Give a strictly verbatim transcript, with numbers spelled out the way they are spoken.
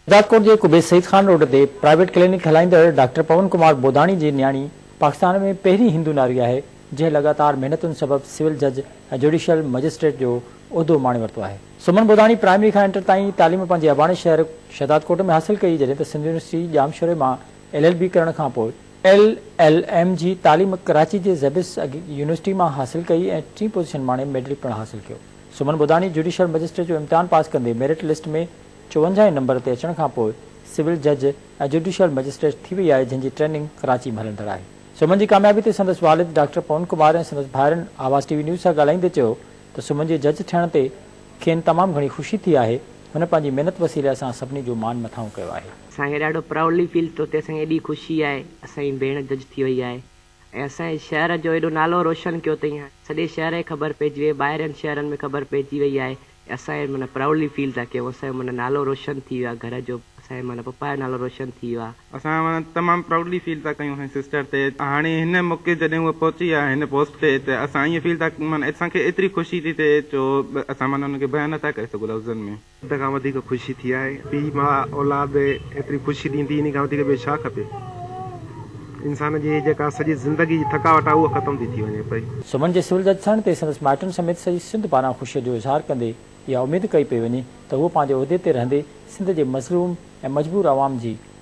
शहजादकोट के कुबेर सईद खान रोड ते private clinic हलाईंदड़ डॉक्टर पवन कुमार बोदाणी जी न्याणी पाकिस्तान में पहिरीं हिंदू नारी है जंहिं लगातार मेहनतुनि सबब सिविल जज ऐं जुडिशियल मजिस्ट्रेट जो उहिदो माणे वरितो आहे। सुमन बोदाणी प्राइमरी खां इंटर ताईं तालीम पंहिंजे अबाणे शहर शहजादकोट में हासिल कई, जॾहिं त सिंध यूनिवर्सिटी जामशोरे मां एल एल बी करण खां पोइ एल एल एम जी तालीम कराची जे ज़ेबिस यूनिवर्सिटी मां हासिल कई ऐं टीं पोज़ीशन माणे मेडिल पिणु हासिल कयो। सुमन बोदाणी जुडिशियल मजिस्ट्रेट जो इम्तिहान पास कंदे मेरिट लिस्ट में चौवंजाह नंबर ते अचण खां पोइ सिविल जज ऐं जुडिशियल मजिस्ट्रेट थी वई आहे, जंहिंजी ट्रेनिंग कराची में हलंदड़ आहे। सुमन जी कामयाबी ते संदसि वालिद डॉक्टर पवन कुमार ऐं संदसि भाउरनि आवाज़ टीवी न्यूज़ सां ॻाल्हाईंदे चयो त सुमन जे जज थियण ते खेनि तमामु घणी ख़ुशी थी आहे। हुन पंहिंजी महिनत वसीले असां सभिनी जो मान मथां कयो आहे। असांखे ॾाढो प्राउडली फील थो थिए, असांखे एॾी ख़ुशी आहे असांजी भेण जज थी वई आहे ऐं असांजे शहर जो एॾो नालो रोशन कयो अथई। सॼे शहर खे ख़बर पइजी वई, ॿाहिरनि शहरनि में ख़बर पइजी वई आहे। असांजे माना प्राउडली फील था कयूं, असांजो माना नालो रोशन थी वियो आहे, घर जो असांजे माना पप्पा जो नालो रोशन थी वियो आहे। असां माना तमामु प्राउडली फील था कयूं असांजी सिस्टर ते। हाणे हिन मौक़े जॾहिं उहा पहुची आहे हिन पोस्ट ते त असां ईअं फील था माना असांखे एतिरी ख़ुशी थी थिए जो असां माना हुनखे बयानु नथा करे सघूं लफ़्ज़नि में। सभ खां वधीक ख़ुशी थी आहे, पीउ माउ औलाद एतिरी ख़ुशी ॾींदी, इन खां वधीक ॿियो छा खपे। इंसान जी जेका सॼी ज़िंदगी जी थकावट आहे उहा ख़तम थी थी वञे पई। सुमन जे सिविल जज थियण ते संदसि माइटनि समेत सॼी सिंध पारां ख़ुशीअ जो इज़हार कंदे इहा उमेद कई पई वञे त उहो पंहिंजे उहिदे ते रहंदे सिंध जे मज़लूम ऐं मजबूर अवाम जी